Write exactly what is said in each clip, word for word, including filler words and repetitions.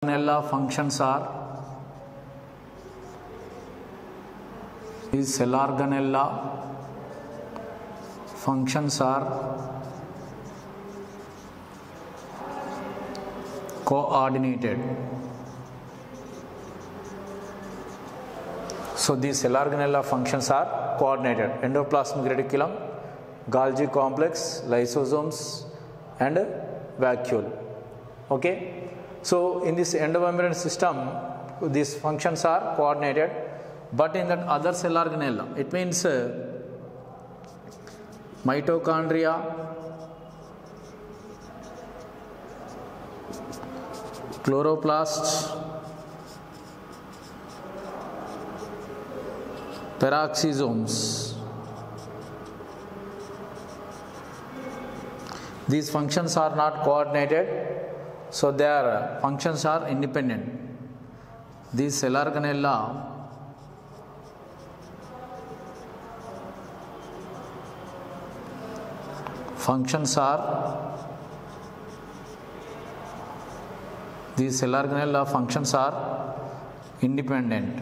organella functions are is cell organella functions are coordinated. So these cell organella functions are coordinated: endoplasmic reticulum, Golgi complex, lysosomes and vacuole. Okay. So in this endomembrane system, these functions are coordinated, but in that other cell organella, it means uh, mitochondria, chloroplasts, peroxisomes. These functions are not coordinated, so their functions are independent. These cell organella functions are these cell organella functions are independent.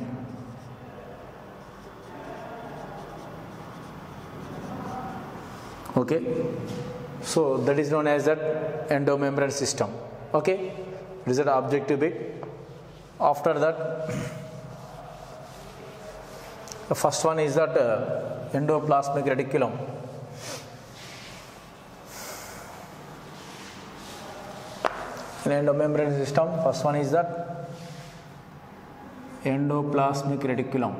Okay, so that is known as that endomembrane system. Okay, this is the objective bit. After that, the first one is that uh, endoplasmic reticulum. In endomembrane system, first one is that endoplasmic reticulum.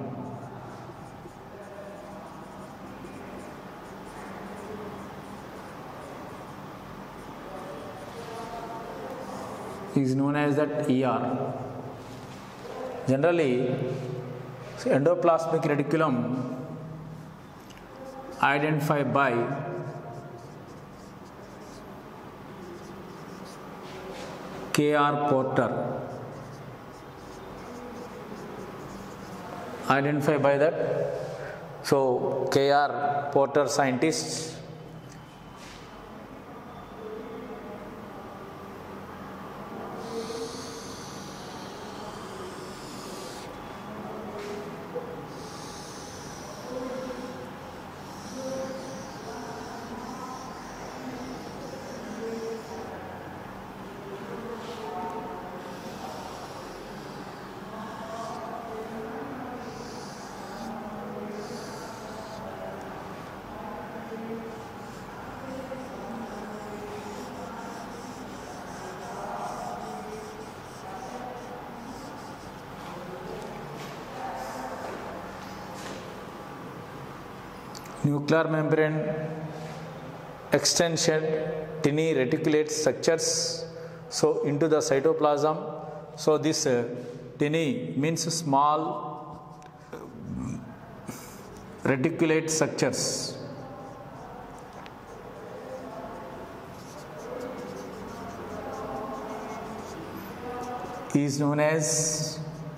Is known as that E R. Generally, endoplasmic reticulum identified by K R Porter. Identified by that. So K R Porter scientists nuclear membrane extension tiny reticulate structures so into the cytoplasm. So this uh, tiny means small reticulate structures. Is known as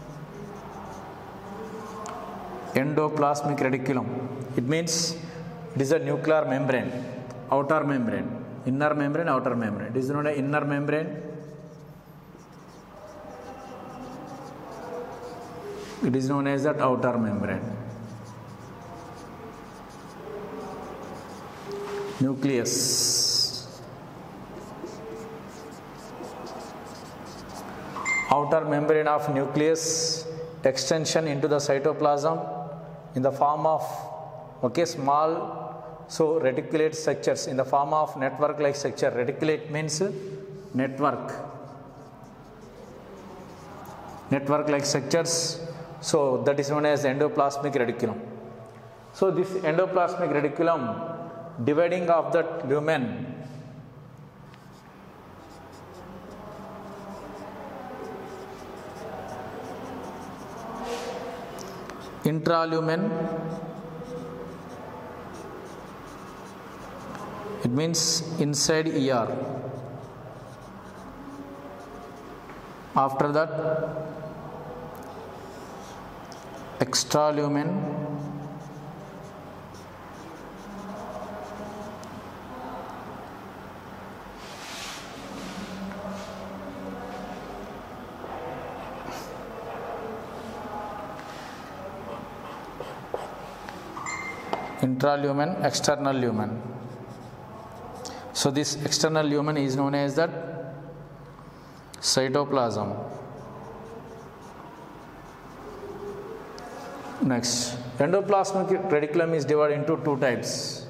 endoplasmic reticulum. It means it is a nuclear membrane, outer membrane, inner membrane, outer membrane. It is known as inner membrane. It is known as that outer membrane. Nucleus. Outer membrane of nucleus extension into the cytoplasm in the form of okay small so reticulate structures in the form of network like structure. Reticulate means network network like structures, so that is known as endoplasmic reticulum. So this endoplasmic reticulum dividing of that lumen intralumen, it means inside E R. After that, extralumen, intralumen, external lumen. So this external lumen is known as that cytoplasm. Next, endoplasmic reticulum is divided into two types.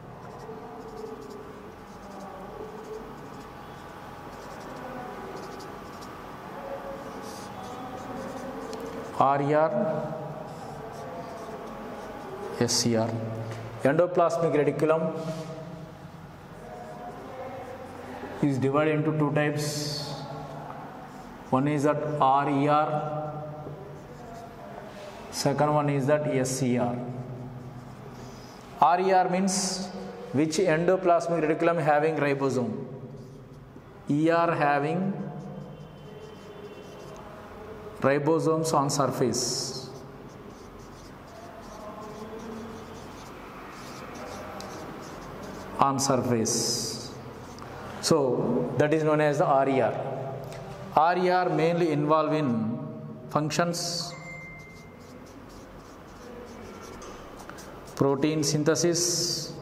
R E R, S C R. Endoplasmic reticulum is divided into two types. One is that R E R, second one is that S C R. R E R means which endoplasmic reticulum having ribosome. E R having ribosomes on surface. On surface. So that is known as the R E R. R E R mainly involved in functions, protein synthesis,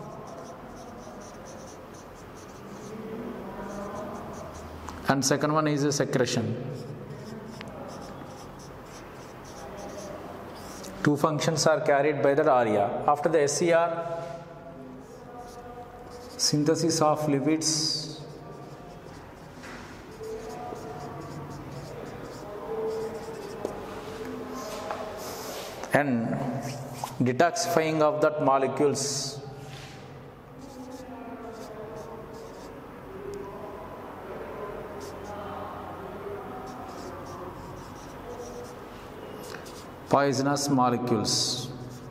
and second one is a secretion. Two functions are carried by the R E R. After the S C R, synthesis of lipids, and detoxifying of that molecules. Poisonous molecules.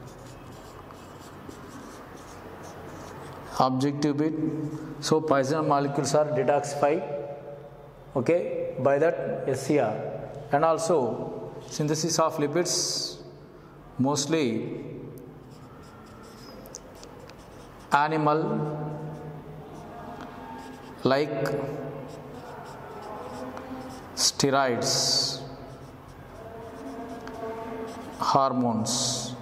Objective bit. So poisonous molecules are detoxified, okay, by that S C R. And also synthesis of lipids, mostly animal like steroids, hormones.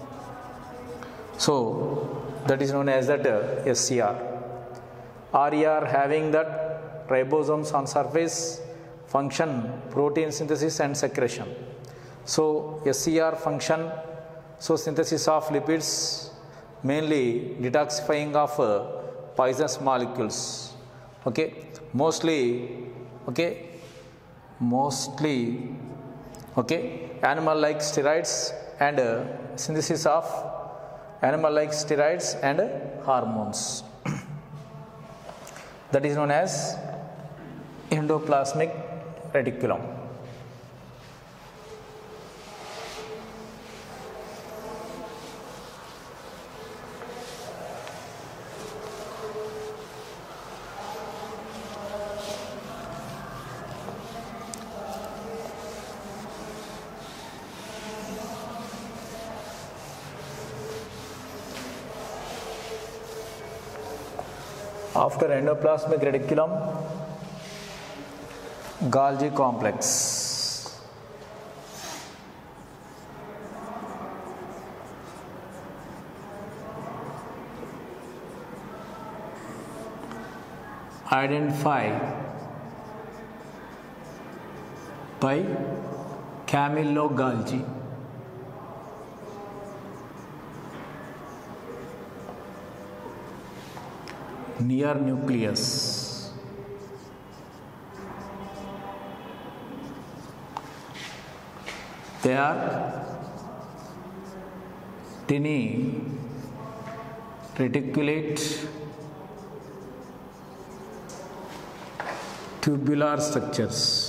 So that is known as that uh, S C R. R E R having that ribosomes on surface, function, protein synthesis and secretion. So S C R function, so synthesis of lipids, mainly detoxifying of uh, poisonous molecules. Okay, mostly, okay, mostly, okay, animal like steroids and uh, synthesis of animal like steroids and uh, hormones. That is known as endoplasmic reticulum. After endoplasmic reticulum, Golgi complex. Identified by Camillo Golgi. Near nucleus. They are tiny reticulate tubular structures.